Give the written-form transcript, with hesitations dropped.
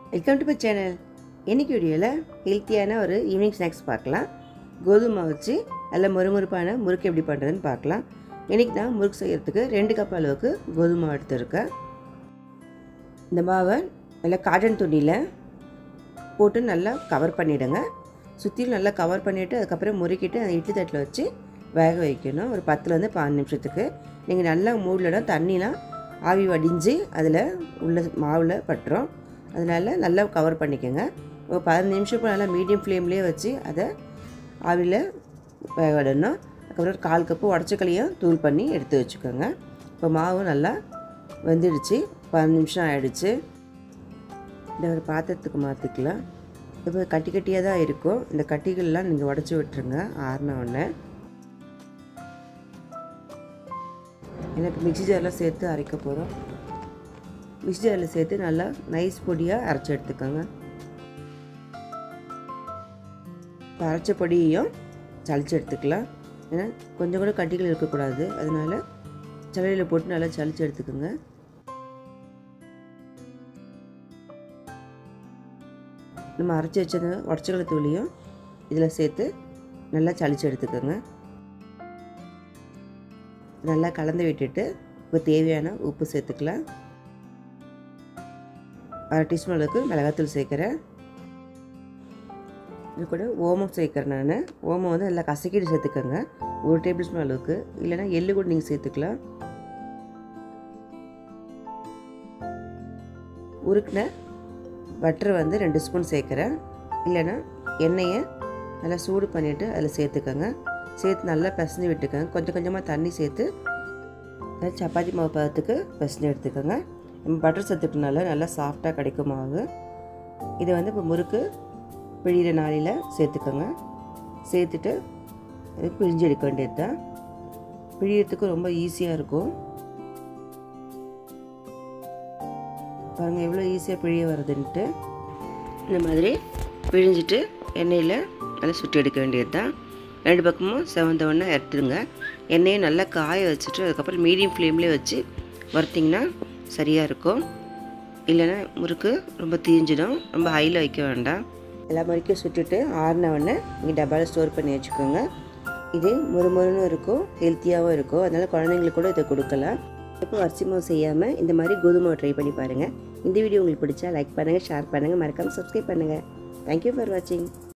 Welcome to my channel. இன்றைக்கி வீடியோவில் ஹெல்த்தியான ஒரு ஈவினிங் ஸ்நாக்ஸ் பார்க்கலாம். கோதுமை வச்சு நல்ல மொறுமொறுப்பான முறுக்கு எப்படி பண்ணுறதுன்னு பார்க்கலாம். இன்றைக்கி நான் முறுக்கு செய்கிறதுக்கு 2 கப் அளவுக்கு கோதுமை எடுத்துருக்கேன். இந்த மாவை நல்லா காட்டன் துணியில் போட்டு நல்லா கவர் பண்ணிவிடுங்க. சுற்றிலும் நல்லா கவர் பண்ணிவிட்டு அதுக்கப்புறம் முறுக்கிட்டு அந்த இட்லி தட்டில் வச்சு வேக வைக்கணும். ஒரு 10 15 நிமிஷத்துக்கு. நீங்கள் நல்லா மூடிலிடம் தண்ணிலாம் ஆவி வடிஞ்சு அதில் உள்ள மாவில் பட்டுரும். அதனால் நல்லா கவர் பண்ணிக்கோங்க. ஒரு 15 நிமிஷம் நல்லா மீடியம் ஃப்ளேம்லேயே வச்சு அதை ஆவியில் வேக விடணும். அதுக்கப்புறம் ஒரு 1/4 கப்பு உடச்சக்கலையும் தூள் பண்ணி எடுத்து வச்சுக்கோங்க. இப்போ மாவு நல்லா வெந்துடுச்சு. 15 நிமிஷம் ஆகிடுச்சு. இந்த ஒரு பாத்திரத்துக்கு மாற்றிக்கலாம். இப்போ கட்டி கட்டியாக தான் இருக்கும். இந்த கட்டிகள்லாம் நீங்கள் உடச்சி விட்டுருங்க ஆறின உடனே. ஏன்னா இப்போ மிக்ஸி ஜாரில் சேர்த்து அரைக்க போகிறோம். மிக்ஸி ஜாரில் சேர்த்து நல்லா நைஸ் பொடியாக அரைச்சி எடுத்துக்கோங்க. இப்போ அரைச்ச பொடியையும் சளிச்சு எடுத்துக்கலாம். ஏன்னா கொஞ்சம் கூட கட்டிகள் இருக்கக்கூடாது. அதனால் சளியில் போட்டு நல்லா சளிச்சு எடுத்துக்கோங்க. நம்ம அரைச்சி வச்ச உடச்சக்கலை தூளியும் இதில் சேர்த்து நல்லா சளிச்சு எடுத்துக்கோங்க. நல்லா கலந்து விட்டுட்டு இப்போ தேவையான உப்பு சேர்த்துக்கலாம். 1/2 டீஸ்பூன் அளவுக்கு மிளகாத்தூள் சேர்க்குறேன். இது கூட ஓமம் சேர்க்குறேன் நான். ஓமம் வந்து நல்லா கசக்கிட்டு சேர்த்துக்கோங்க. 1 டேபிள் ஸ்பூன் அளவுக்கு. இல்லைனா எள்ளு கூட நீங்கள் சேர்த்துக்கலாம். உருக்கின பட்டர் வந்து 2 ஸ்பூன் சேர்க்குறேன். இல்லைன்னா எண்ணெயை நல்லா சூடு பண்ணிவிட்டு அதில் சேர்த்துக்கோங்க. சேர்த்து நல்லா பிசைஞ்சு விட்டுக்கோங்க. கொஞ்சம் கொஞ்சமாக தண்ணி சேர்த்து சப்பாத்தி மாவு பதத்துக்கு பிசைஞ்சு எடுத்துக்கோங்க. நம்ம பட்டர் சேர்த்துக்கனால நல்லா சாஃப்டாக கிடைக்கும் மாவு. இதை வந்து இப்போ முறுக்கு பிழிகிற நாளில் சேர்த்துக்கோங்க. சேர்த்துட்டு அது பிழிஞ்சு எடுக்க வேண்டியது தான். பிழியறதுக்கு ரொம்ப ஈஸியாக இருக்கும். பாருங்கள் எவ்வளோ ஈஸியாக பிழிய வருதுன்ட்டு. இந்த மாதிரி பிழிஞ்சிட்டு எண்ணெயில் நல்லா சுட்டி எடுக்க வேண்டியது தான். 2 பக்கமும் செவந்த ஒன்றா எடுத்துடுங்க. எண்ணெயை நல்லா காய வச்சுட்டு அதுக்கப்புறம் மீடியம் ஃப்ளேம்லேயே வச்சு வறுத்திங்கன்னா சரியாக இருக்கும். இல்லைன்னா முறுக்கு ரொம்ப தீஞ்சிடும். ரொம்ப ஹையில் வைக்க வேண்டாம். எல்லா முறுக்கையும் சுட்டுட்டு ஆறினவொடனே நீங்கள் டப்பாவில் ஸ்டோர் பண்ணி வச்சுக்கோங்க. இது மொறுமொறுன்னு இருக்கும், ஹெல்த்தியாகவும் இருக்கும். அதனால் குழந்தைங்களுக்கு கூட இதை கொடுக்கலாம். இப்போ அரிசி மாவு செய்யாமல் இந்த மாதிரி கோதுமை ட்ரை பண்ணி பாருங்கள். இந்த வீடியோ உங்களுக்கு பிடிச்சா லைக் பண்ணுங்கள், ஷேர் பண்ணுங்கள், மறக்காமல் சப்ஸ்கிரைப் பண்ணுங்கள். தேங்க்யூ ஃபார் வாட்சிங்.